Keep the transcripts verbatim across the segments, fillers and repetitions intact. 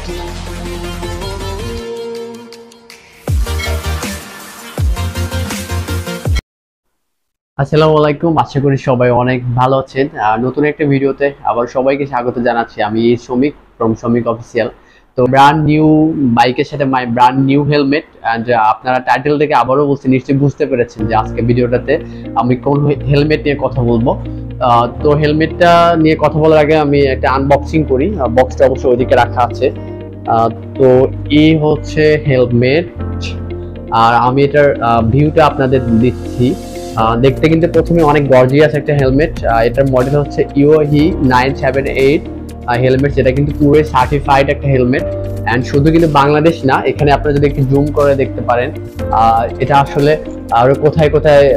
আসসালামু আলাইকুম, আশা করি সবাই অনেক ভালো আছেন। নতুন একটা ভিডিওতে আবার সবাইকে স্বাগত জানাচ্ছি। আমি সমীক ফ্রম সমীক অফিসিয়াল। তো ব্র্যান্ড নিউ বাইকের সাথে my brand new helmet, and আপনারা টাইটেল থেকে আবারও বলছি, নিশ্চয়ই বুঝতে পেরেছেন যে আজকে ভিডিওটাতে আমি কোন হেলমেট নিয়ে কথা বলবো। তো হেলমেটটা নিয়ে কথা বলার আগে আমি একটা আনবক্সিং করি। বক্সটা অবশ্যই ওইদিকে রাখা আছে। তো এই হচ্ছে হেলমেট, আর আমি এটার ভিউটা আপনাদের দিচ্ছি। দেখতে কিন্তু প্রথমে অনেক গর্জিয়াস একটা হেলমেট। এটার মডেল হচ্ছে ইওহি নাইন সেভেন এইট হেলমেট, যেটা কিন্তু পুরো সার্টিফাইড একটা হেলমেট। অ্যান্ড শুধু কিন্তু বাংলাদেশ না, এখানে আপনারা যদি একটু জুম করে দেখতে পারেন এটা আসলে আরো কোথায় কোথায়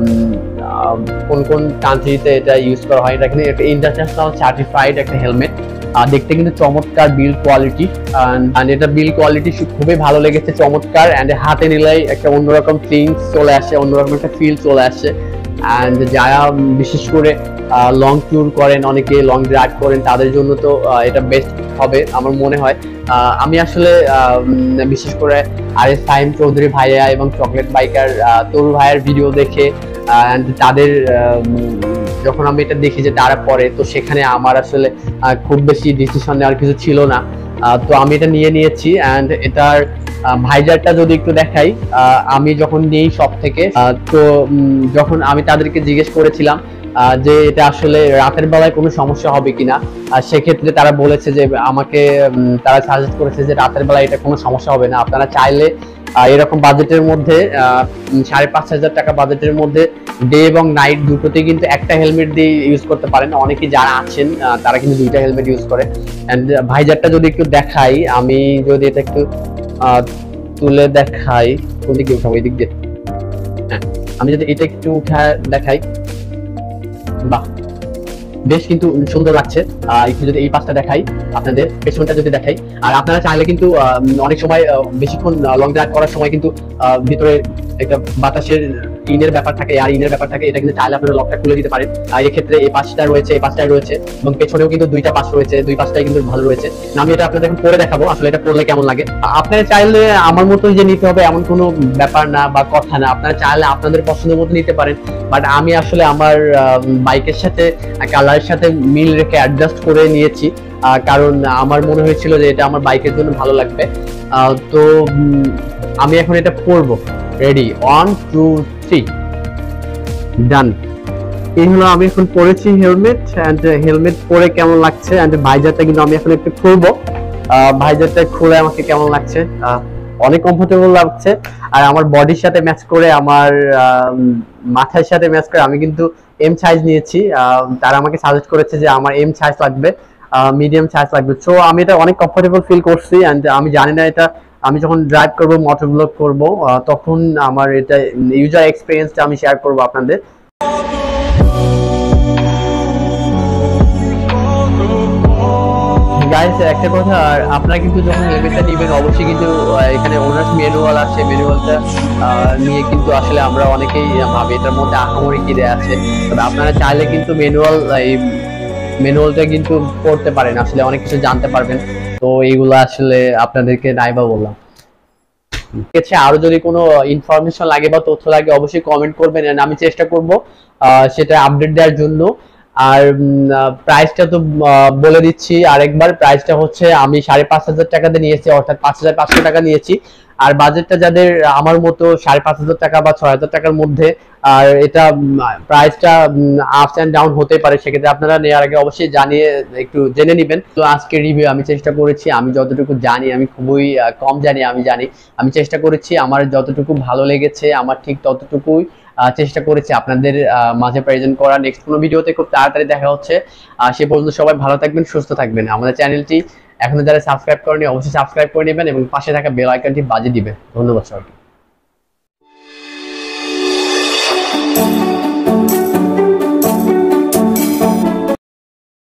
কোন কোন কান্ট্রিতে এটা ইউজ করা হয়। এটা কিন্তু একটা ইন্টারন্যাশনাল সার্টিফাইড একটা হেলমেট। দেখতে কিন্তু চমৎকার বিল্ড কোয়ালিটি, অ্যান্ড এটা বিল্ড কোয়ালিটি খুবই ভালো লেগেছে, চমৎকার। অ্যান্ড হাতে নিলেই একটা অন্যরকম ফিলিংস চলে আসে, অন্যরকম একটা ফিল চলে আসে। অ্যান্ড যারা বিশেষ করে লং ট্যুর করেন, অনেকে লং ড্রাইভ করেন, তাদের জন্য তো এটা বেস্ট হবে আমার মনে হয়। আমি আসলে বিশেষ করে আর এস ফাহিম চৌধুরী ভাইয়া এবং চকলেট বাইকার তরু ভাইয়ের ভিডিও দেখে অ্যান্ড তাদের যখন আমি এটা দেখি যে তারা পরে, তো সেখানে আমার আসলে খুব বেশি ডিসিশন নেওয়ার কিছু ছিল না। তো আমি এটা নিয়ে নিয়েছি। অ্যান্ড এটার ভাইজারটা যদি একটু দেখাই, আমি যখন নিই সব থেকে, তো যখন আমি তাদেরকে জিজ্ঞেস করেছিলাম যে এটা আসলে রাতের বেলায় কোনো সমস্যা হবে কিনা, সেক্ষেত্রে তারা বলেছে যে আমাকে তারা সাজেস্ট করেছে যে রাতের বেলায় এটা কোনো সমস্যা হবে না। আপনারা চাইলে এরকম বাজেটের মধ্যে সাড়ে পাঁচ হাজার টাকা বাজেটের মধ্যে ডে এবং নাইট দুটোতে কিন্তু একটা হেলমেট দিয়ে ইউজ করতে পারেন। অনেকেই যারা আছেন তারা কিন্তু দুইটা হেলমেট ইউজ করে। অ্যান্ড ভাইজারটা যদি একটু দেখাই, আমি যদি এটা একটু তুলে দেখাই, কোন দিকে উঠাবো, এই দিক দিয়ে, হ্যাঁ আমি যদি এটা একটু উঠা দেখাই, বাহ বেশ কিন্তু সুন্দর লাগছে। একটু যদি এই পাশটা দেখাই, আপনাদের পেছনটা যদি দেখাই, আর আপনারা চাইলে কিন্তু অনেক সময় বেশিক্ষণ লং ড্রাইভ করার সময় কিন্তু ভিতরে একটা বাতাসের ইনের ব্যাপার থাকে, আর ইনের ব্যাপার থাকে, এটা কিন্তু চাইলে আপনারা লকটা খুলে দিতে পারেন। আর এক্ষেত্রে এই পাশটা রয়েছে, এই পাশটাই রয়েছে, এবং পেছনেও কিন্তু দুইটা পাশ রয়েছে, দুই পাশটাই কিন্তু ভালো রয়েছে। আমি এটা আপনাদের এখন পরে দেখাবো আসলে এটা পরলে কেমন লাগে। আপনারা চাইলে আমার মতো যে নিতে হবে এমন কোনো ব্যাপার না বা কথা না, আপনারা চাইলে আপনাদের পছন্দের মতো নিতে পারেন। বাট আমি আসলে আমার বাইকের সাথে কালারের সাথে মিল রেখে অ্যাডজাস্ট করে নিয়েছি, কারণ আমার মনে হয়েছিল যে এটা আমার বাইকের জন্য ভালো লাগবে। তো আমি এখন এটা পরবো। Ready, one two three, done. এই হলো আমি এখন পরেছি হেলমেট। অ্যান্ড হেলমেট পরে কেমন লাগছে, অ্যান্ড ভাইজারটা কিন্তু আমি এখন একটু খুলবো। ভাইজারটা খুলে আমাকে কেমন লাগছে, অনেক কমফোর্টেবল লাগছে। আর আমার বডির সাথে ম্যাচ করে, আমার মাথার সাথে ম্যাচ করে আমি কিন্তু এম সাইজ নিয়েছি। তারা আমাকে সাজেস্ট করেছে যে আমার এম সাইজ লাগবে, মিডিয়াম সাইজ লাগবে। সো আমি এটা অনেক কমফোর্টেবল ফিল করছি। অ্যান্ড আমি জানি না এটা আমি যখন ড্রাইভ করবো, মোটর ব্লগ করবো, তখন আমার এটা ইউজার এক্সপিরিয়েন্সটা আমি শেয়ার করবো আপনাদের। গাইস একটা কথা, আর আপনারা কিন্তু যখন হেলমেটটা নেবেন অবশ্যই কিন্তু এখানে ওনার ম্যানুয়াল আছে, ম্যানুয়ালটা নিয়ে কিন্তু আসলে আমরা অনেকেই ভাবি এটার মধ্যে আহামরি কি দেয়া আছে। তবে আপনারা চাইলে কিন্তু ম্যানুয়াল এই ম্যানুয়ালটা কিন্তু পড়তে পারেন, আসলে অনেক কিছু জানতে পারবেন। তো এইগুলো আসলে আপনাদেরকে নাইবা বললাম। ঠিক আছে, আরো যদি কোনো ইনফরমেশন লাগে বা তথ্য লাগে অবশ্যই কমেন্ট করবেন, আমি চেষ্টা করব সেটা আপডেট দেওয়ার জন্য। আর প্রাইসটা তো বলে দিচ্ছি আরেকবার, প্রাইসটা হচ্ছে আমি সাড়ে পাঁচ হাজার টাকাতে নিয়েছি, অর্থাৎ পাঁচ হাজার পাঁচশো টাকা নিয়েছি। আর বাজেটটা যাদের আমার মতো সাড়ে পাঁচ হাজার টাকা বা ছয় হাজার টাকার মধ্যে, আর এটা প্রাইসটা আপস অ্যান্ড ডাউন হতে পারে, সেক্ষেত্রে আপনারা নেওয়ার আগে অবশ্যই জানিয়ে একটু জেনে নেবেন। তো আজকে রিভিউ আমি চেষ্টা করেছি, আমি যতটুকু জানি, আমি খুবই কম জানি, আমি জানি আমি চেষ্টা করেছি আমার যতটুকু ভালো লেগেছে আমার ঠিক ততটুকুই চেষ্টা করেছি আপনাদের মাঝে প্রেজেন্ট করা। নেক্সট কোনো ভিডিওতে খুব তাড়াতাড়ি দেখা হচ্ছে। সে পর্যন্ত সবাই ভালো থাকবেন, সুস্থ থাকবেন। আমাদের চ্যানেলটি এখনো যারা সাবস্ক্রাইব করেনি অবশ্যই সাবস্ক্রাইব করে নেবেন এবং পাশে থাকা বেল আইকনটি বাজিয়ে দিবেন। ধন্যবাদ সবাইকে।